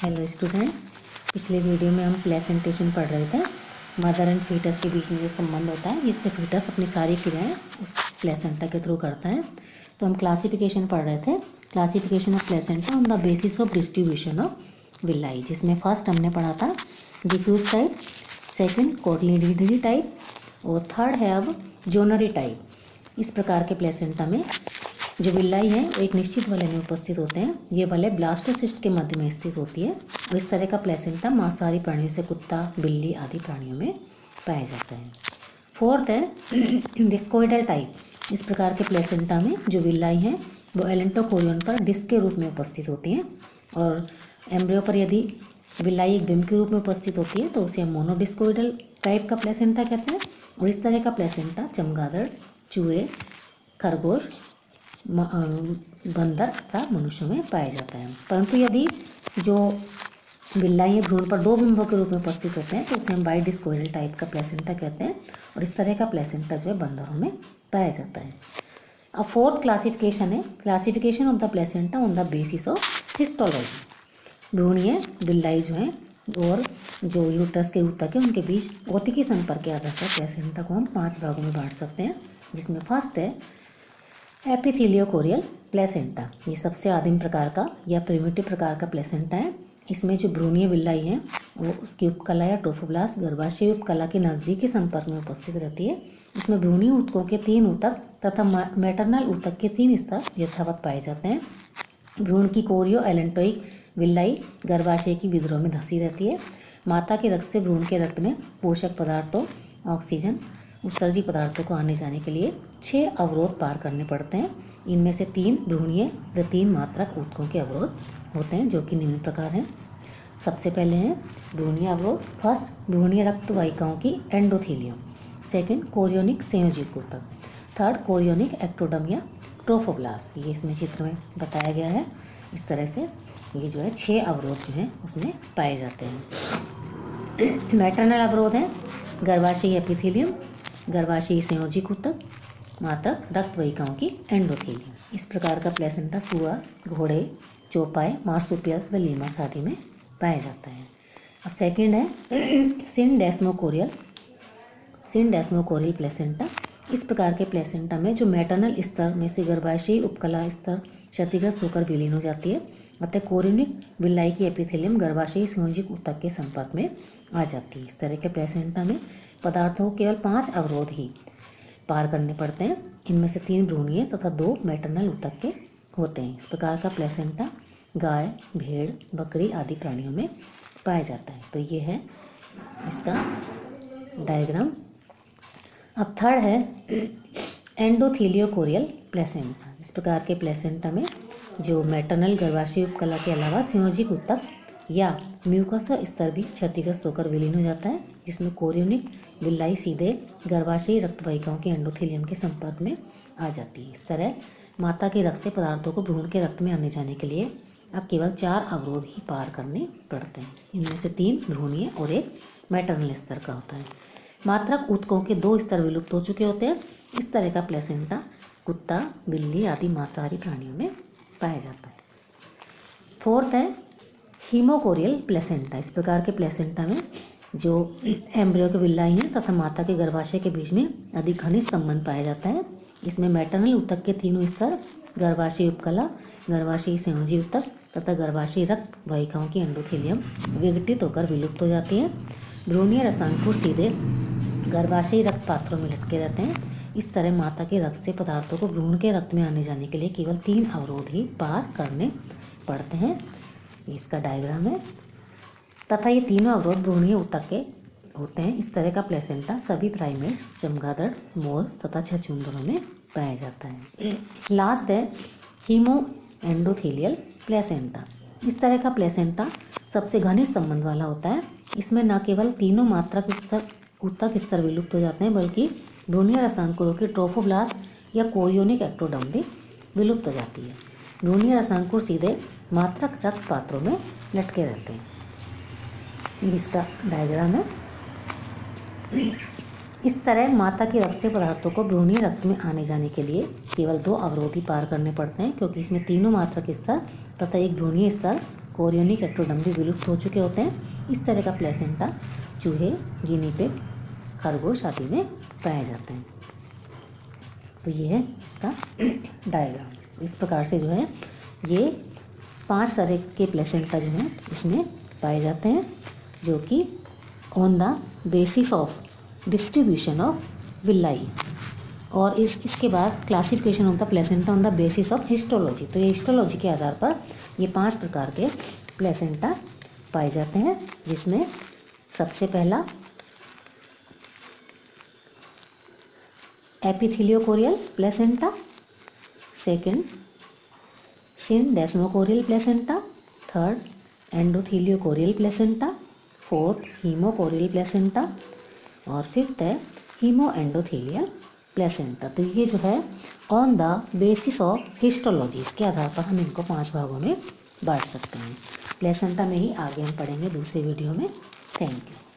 Hello students, पिछले video में हम प्लेसेंटेशन पढ़ रहे थे। मदर एंड फीटस के बीच में जो संबंध होता है, इससे फीटस अपनी सारी क्रियाएं उस प्लेसेंटा के थ्रू करता है। तो हम क्लासिफिकेशन पढ़ रहे थे, classification of placenta on the basis of distribution of villi, जिसमें फर्स्ट हमने पढ़ा था diffuse type, second cotyledonary type और थर्ड है अब जोनरी टाइप। इस प्रकार के प्लेसेंटा में जो विलाई है वो एक निश्चित वलय में उपस्थित होते हैं। ये वलय ब्लास्टोसिस्ट के मध्य में स्थित होती है और इस तरह का प्लेसेंटा मांसाहारी प्राणियों से कुत्ता, बिल्ली आदि प्राणियों में पाया जाता है। फोर्थ है डिस्कोइडल टाइप। इस प्रकार के प्लेसेंटा में जो विलाई हैं वो एलेंटोकोरियन पर डिस्क के रूप में उपस्थित होती हैं और एम्ब्रियो पर यदि विलाई एक बिम्ब के रूप में उपस्थित होती है तो उसे हम मोनोडिस्कोइडल टाइप का प्लेसेंटा कहते हैं। और इस तरह का प्लेसेंटा चमगादड़, चूहे, खरगोश, बंदर तथा मनुष्यों में पाया जाता है। परंतु यदि जो विलाई है भ्रूण पर दो बिंबों के रूप में उपस्थित होते हैं तो उसे हम बाइडिस्कोइडल टाइप का प्लेसेंटा कहते हैं और इस तरह का प्लेसेंटा जो है बंदरों में पाया जाता है। अब फोर्थ क्लासिफिकेशन है classification of the placenta on the basis of histology. भ्रूणीय विलाई जो है और जो यूट्रस के ऊतक है उनके बीच भौतिकी संपर्क के आधार पर प्लेसेंटा को हम 5 भागों में बांट सकते हैं, जिसमें फर्स्ट है एपिथेलियोकोरियल प्लेसेंटा। ये सबसे आदिम प्रकार का या प्रिमिटिव प्रकार का प्लेसेंटा है। इसमें जो भ्रूणीय विलाई है वो उसकी उपकला या ट्रोफोब्लास्ट गर्भाशय उपकला के नज़दीकी संपर्क में उपस्थित रहती है। इसमें भ्रूणीय ऊतकों के 3 ऊतक तथा मैटरनल ऊतक के 3 स्तर यथावत पाए जाते हैं। भ्रूण की कोरियो एलेंटोइक विलाई गर्भाशय की विद्रोह में धंसी रहती है। माता के रक्त से भ्रूण के रक्त में पोषक पदार्थों, ऑक्सीजन, उत्सर्जी पदार्थों को आने जाने के लिए 6 अवरोध पार करने पड़ते हैं। इनमें से 3 भ्रूणीय व 3 मात्रक ऊतकों के अवरोध होते हैं, जो कि निम्न प्रकार हैं। सबसे पहले हैं भ्रूणीय अवरोध। फर्स्ट, भ्रूणीय रक्त वाहिकाओं की एंडोथीलियम। सेकेंड, कोरियोनिक संयोजित ऊतक। थर्ड, कोरियोनिक एक्टोडर्म या ट्रोफोब्लास्ट। ये इसमें चित्र में बताया गया है। इस तरह से ये जो है 6 अवरोध जो हैं उसमें पाए जाते हैं। मैटरनल अवरोध है गर्भाशयी एपिथेलियम, गर्भाशयी संयोजिक ऊतक, मात्रक रक्त वाहिकाओं की एंडोथेलियम। इस प्रकार का प्लेसेंटा सुअर, घोड़े, चौपाए, मार्सुपियल्स व लीमर्स आदि में पाया जाता है। अब सेकंड है सिनडेस्मोकोरियल प्लेसेंटा। इस प्रकार के प्लेसेंटा में जो मैटरनल स्तर में से गर्भाशयी उपकला स्तर क्षतिग्रस्त होकर विलीन हो जाती है, अतः कोरियोनिक विलाई की एपिथेलियम गर्भाशयी संयोजिक ऊतक के संपर्क में आ जाती है। इस तरह के प्लेसेंटा में पदार्थों को केवल 5 अवरोध ही पार करने पड़ते हैं। इनमें से 3 भ्रूणीय तथा 2 मैटरनल ऊतक के होते हैं। इस प्रकार का प्लेसेंटा गाय, भेड़, बकरी आदि प्राणियों में पाया जाता है। तो ये है इसका डायग्राम। अब थर्ड है एंडोथीलियोकोरियल प्लेसेंटा। इस प्रकार के प्लेसेंटा में जो मैटरनल गर्भाशय उपकला के अलावा संयोजिक ऊतक या म्यूकस स्तर भी क्षतिग्रस्त होकर विलीन हो जाता है, जिसमें कोरियोनिक विलाई सीधे गर्भाशयी रक्त वाहिकाओं के एंडोथेलियम के संपर्क में आ जाती है। इस तरह माता के रक्त से पदार्थों को भ्रूण के रक्त में आने जाने के लिए अब केवल 4 अवरोध ही पार करने पड़ते हैं। इनमें से 3 भ्रूणीय और 1 मैटरनल स्तर का होता है। मात्रक ऊतकों के 2 स्तर विलुप्त हो चुके होते हैं। इस तरह का प्लेसेंटा कुत्ता, बिल्ली आदि मांसाहारी प्राणियों में पाया जाता है। फोर्थ है हीमोकोरियल प्लेसेंटा। इस प्रकार के प्लेसेंटा में जो एम्ब्रियो के विलाई हैं तथा माता के गर्भाशय के बीच में अधिक घनिष्ठ संबंध पाया जाता है। इसमें मैटरनल ऊतक के 3 स्तर गर्भाशय उपकला, गर्भाशयी संयोजी ऊतक तथा गर्भाशयी रक्त वाहिकाओं की एंडोथेलियम विघटित होकर विलुप्त हो जाती है। भ्रूणीय रसांकुर सीधे गर्भाशयी रक्त पात्रों में लटके रहते हैं। इस तरह माता के रक्त से पदार्थों को भ्रूण के रक्त में आने जाने के लिए केवल 3 अवरोध ही पार करने पड़ते हैं। इसका डायग्राम है तथा ये तीनों अवरोध भ्रूणीय ऊतक के होते हैं। इस तरह का प्लेसेंटा सभी प्राइमेट्स, चमगादड़, मोल्स तथा छछूंदरों में पाया जाता है। लास्ट है हीमो एंडोथेलियल प्लेसेंटा। इस तरह का प्लेसेंटा सबसे घनिष्ठ संबंध वाला होता है। इसमें न केवल तीनों मात्रक ऊतक स्तर विलुप्त हो जाते हैं, बल्कि भ्रूणीय रसांकुरों की ट्रोफोब्लास्ट या कोरियोनिक एक्टोडर्म भी विलुप्त हो जाती है। भ्रूणीय रसांकुर सीधे मात्रक रक्त पात्रों में लटके रहते हैं। इसका डायग्राम है। इस तरह माता के रक्त से पदार्थों को भ्रूणीय रक्त में आने जाने के लिए केवल 2 अवरोध ही पार करने पड़ते हैं, क्योंकि इसमें तीनों मात्रक स्तर तथा एक भ्रूणीय स्तर कोरियोनिक एक्टोडर्म भी विलुप्त हो चुके होते हैं। इस तरह का प्लेसेंटा चूहे, गिनी पिग, खरगोश आदि में पाए जाते हैं। तो ये है इसका डायग्राम। इस प्रकार से जो है ये 5 तरह के प्लेसेंटा जो हैं इसमें पाए जाते हैं, जो कि on the basis of distribution of villi. और इसके बाद classification of the placenta on the basis of histology. तो ये हिस्टोलॉजी के आधार पर ये 5 प्रकार के प्लेसेंटा पाए जाते हैं, जिसमें सबसे पहला epitheliochorial placenta, second syndesmochorial placenta, third endotheliochorial placenta, fourth haemochorial placenta और फिफ्थ है हीमो एंडोथेलियल प्लेसेंटा। तो ये जो है on the basis of histology, इसके आधार पर हम इनको 5 भागों में बांट सकते हैं। प्लेसेंटा में ही आगे हम पढ़ेंगे दूसरे वीडियो में। Thank you.